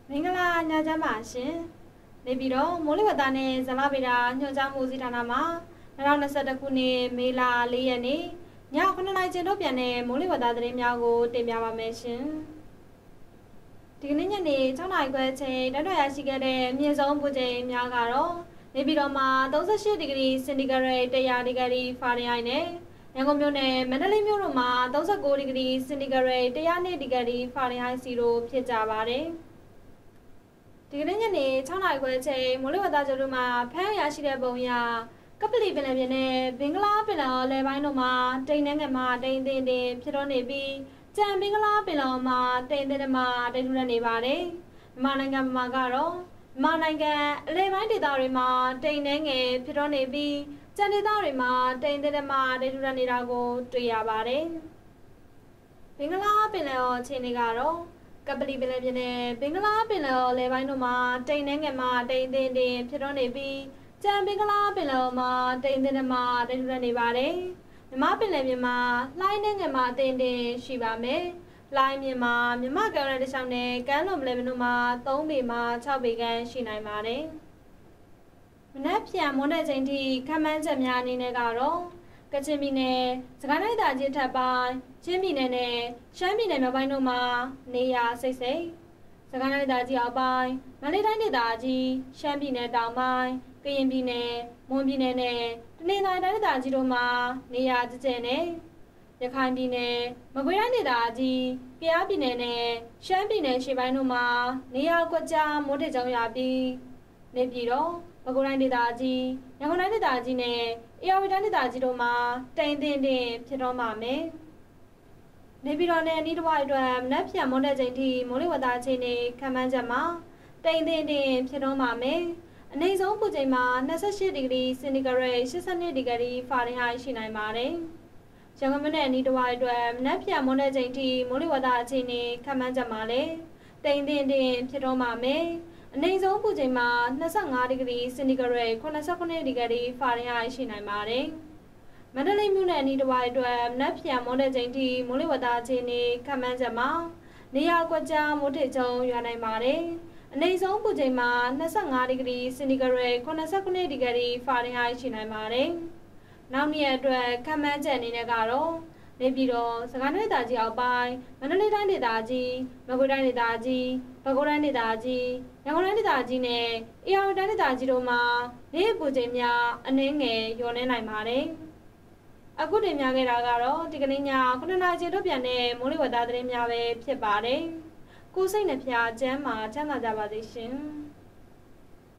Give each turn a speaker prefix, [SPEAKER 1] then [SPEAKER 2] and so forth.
[SPEAKER 1] မင်္ဂလာညချမ်းပါရှင်နေပြီးတော့မိုးလေဝသနဲ့ဇလဗေဒညွှန်ကြားမှုဦးစီးဌာနမှာ2021ခုနှစ်မေလ4ရက်နေ့ည9:00နာရီကျင်းထုတ်ပြန်တဲ့မိုးလေဝသသတင်းများကိုတင်ပြပါမယ်ရှင်ဒီကနေ့ညနေ6:00နာရီခွဲအချိန်တက်တော်ရရှိခဲ့တဲ့မြေဆုံးပူချိန်များကတော့နေပြီးတော့မှာ38ဒီဂရီစင်တီဂရိတ်100ဒီဂရီဖာရင်ဟိုက်နဲ့ရန်ကုန်မြို့နယ်မန္တလေးမြို့တို့မှာ39ဒီဂရီစင်တီဂရိတ်102ဒီဂရီဖာရင်ဟိုက်စီတို့ဖြစ်ကြပါတယ်ဒီကနေ့ညနေ6:00နာရီခွဲချိန်မိုးလေဝသကြိုးမှာဖမ်းရရှိတဲ့ပုံရကပလီပင်လယ်ပြင်နဲ့ဘင်္ဂလားပင်လယ်လယ်ပိုင်းတို့မှာတိမ်နှဲငယ်မှာတိမ်တင်တင်ဖြစ်တော့နေပြီးကြံဘင်္ဂလားပင်လယ်မှာတိမ်တင်မှာတိမ်ထူနေပါတယ်မြန်မာနိုင်ငံမှာကတော့မြန်မာနိုင်ငံအလယ်ပိုင်းဒေသတွေမှာတိမ်နှဲငယ်ဖြစ်တော့နေပြီးကြံဒေသတွေမှာတိမ်တင်မှာတိမ်ထူနေတာကိုတွေ့ရပါတယ်ဘင်္ဂလားပင်လယ်အခြေအနေကတော့ကပလီပင်လယ်ပြင်နဲ့ဘင်္ဂလားပင်လယ်လယ်ပိုင်းတို့မှာတိမ်နှဲငယ်မှာတိမ်တင်တင်ဖြစ်တော့နေပြီးကြံဘင်္ဂလားပင်လယ်မှာတိမ်တင်မှာတိမ်ထူနေပါတယ်မြမပင်လယ်ပြင်မှာလှိုင်းနှဲငယ်မှာတိမ်တင်ရှိပါမယ်လှိုင်းမြင်မှာမြမကမ်းရတဲ့ချောင်းနဲ့ကမ်းလွန်ပင်လယ်ပြင်တို့မှာ3ပေမှ6ပေခန့်ရှိနိုင်ပါတယ်မနက်ဖြန်မွန်းတဲ့ချိန်ထိခန့်မှန်းချက်များအနေနဲ့ကတော့ကချင်ပြည်နယ်စကိုင်းတိုင်းဒေသကြီးထပ်ပိုင်းချင်းပြည်နယ်နဲ့ရှမ်းပြည်နယ်မြောက်ပိုင်းတို့မှာနေရာစိတ်စိတ်စကိုင်းတိုင်းဒေသကြီးအောက်ပိုင်းမန္တလေးတိုင်းဒေသကြီးရှမ်းပြည်နယ်တောင်ပိုင်းကရင်ပြည်နယ်မွန်ပြည်နယ်နဲ့တနင်္သာရီတိုင်းဒေသကြီးတို့မှာနေရာကျကျနဲ့ရခိုင်ပြည်နယ်မကွေးတိုင်းဒေသကြီးကယားပြည်နယ်နဲ့ရှမ်းပြည်နယ်ရှေ့ပိုင်းတို့မှာနေရာကွက်ကြားမိုးထစ်ကြောင်းရပြီးနေပြည်တော်မကွေးတိုင်းဒေသကြီးရန်ကုန်တိုင်းဒေသကြီးနဲ့အေရဝတီတိုင်းဒေသကြီးတို့မှာတိမ်တင်တင်ဖြစ်တော့မှာမယ်နေပြည်တော်နဲ့အနီးတစ်ဝိုက်အတွက်မနက်ဖြန်မွန်းတဲ့ချိန်ထိမိုးလေဝသအခြေအနေခန့်မှန်းချက်မှာတိမ်တင်တင်ဖြစ်တော့မှာမယ်အနည်းဆုံးပူချိန်မှာ28ဒီဂရီစင်တီဂရိတ်82ဒီဂရီဖာရင်ဟိုက်ရှိနိုင်ပါတယ်ရန်ကုန်မြို့နယ်အနီးတစ်ဝိုက်အတွက်မနက်ဖြန်မွန်းတဲ့ချိန်ထိမိုးလေဝသအခြေအနေခန့်မှန်းချက်မှာလည်းတိမ်တင်တင်ဖြစ်တော့မှာမယ်အနည်းဆုံးပူချိန်မှာ25ဒီဂရီစင်တီဂရိတ်89ဒီဂရီဖာရင်ဟိုက်ရှိနိုင်ပါတယ်မန္တလေးမြို့နယ်အနီးတစ်ဝိုက်အတွက်မနက်ဖြန်မွန်းတဲ့ချိန်ထိမိုးလေဝသအခြေအနေခန့်မှန်းချက်မှာနေရာကွက်ကြားမိုးထစ်ချုံရွာနိုင်ပါတယ်အနည်းဆုံးပူချိန်မှာ25ဒီဂရီစင်တီဂရိတ်89ဒီဂရီဖာရင်ဟိုက်ရှိနိုင်ပါတယ်နောက်နေ့အတွက်ခန့်မှန်းချက်အနေနဲ့ကတော့နေပြည်တော်စကိုင်းတိုင်းဒေသကြီးအောက်ပိုင်းမန္တလေးတိုင်းဒေသကြီးမကွေးတိုင်းဒေသကြီးပဲခူးတိုင်းဒေသကြီးရန်ကုန်တိုင်းဒေသကြီးနဲ့အေရဝတီတိုင်းဒေသကြီးတို့မှာနေ့ပူချိန်များအနည်းငယ်လျော့နေနိုင်ပါတယ်အခုတင်ပြခဲ့တာကတော့ဒီကနေ့ည9:00နာရီချိန်ထုတ်ပြန်တဲ့မိုးလေဝသသတင်းများပဲဖြစ်ပါတယ်ကိုစိတ်နှဖျားကျမ်းမှာချမ်းသာကြပါစေရှင်